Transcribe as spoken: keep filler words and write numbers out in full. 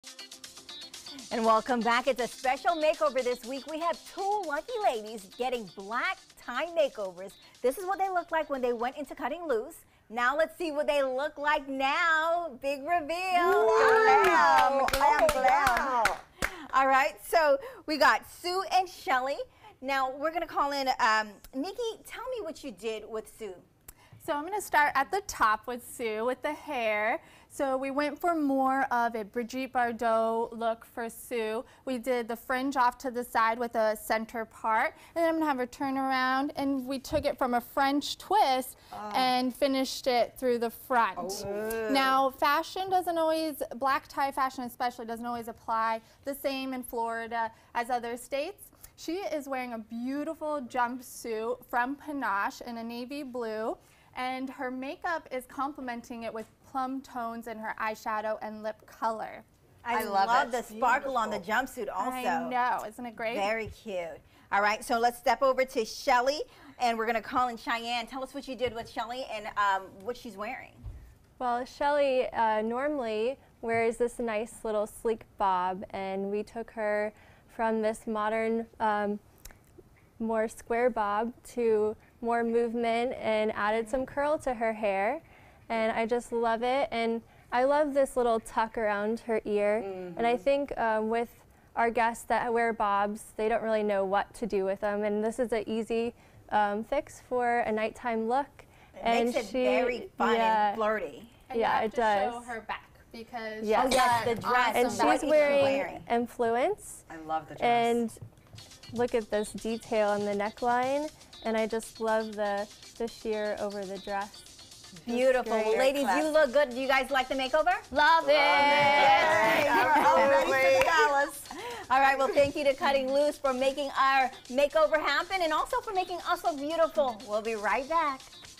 And welcome back. It's a special makeover this week. We have two lucky ladies getting black tie makeovers. This is what they looked like when they went into cutting loose. Now let's see what they look like now. Big reveal. Wow. Glam, glam, Oh, glam. wow. All right, so we got Sue and Shelly. Now we're gonna call in um, Nikki. Tell me what you did with Sue. So I'm going to start at the top with Sue with the hair. So we went for more of a Brigitte Bardot look for Sue. We did the fringe off to the side with a center part, and then I'm going to have her turn around, and we took it from a French twist oh. and finished it through the front. Oh. Now fashion doesn't always, black tie fashion especially, doesn't always apply the same in Florida as other states. She is wearing a beautiful jumpsuit from Panache in a navy blue. And her makeup is complementing it with plum tones in her eyeshadow and lip color. I, I love, love the sparkle Beautiful. on the jumpsuit also. I know, isn't it great? Very cute. All right, so let's step over to Shelly, and we're gonna call in Cheyenne. Tell us what you did with Shelly and um, what she's wearing. Well, Shelly uh, normally wears this nice little sleek bob, and we took her from this modern, um, more square bob to more movement and added some curl to her hair, and I just love it. And I love this little tuck around her ear. Mm-hmm. And I think um, with our guests that wear bobs, they don't really know what to do with them, and this is an easy um, fix for a nighttime look. It and makes it she, very fun yeah, and flirty. And yeah, you have it to does. show her back because yes. Oh yes, the dress. And awesome. she's wearing, wearing influence. I love the dress. And look at this detail on the neckline. And I just love the, the sheer over the dress. Beautiful. Well, ladies, you look good. Do you guys like the makeover? Love it. Yes. We're all ready for the Dallas. All right, well, thank you to Cutting Loose for making our makeover happen and also for making us look beautiful. We'll be right back.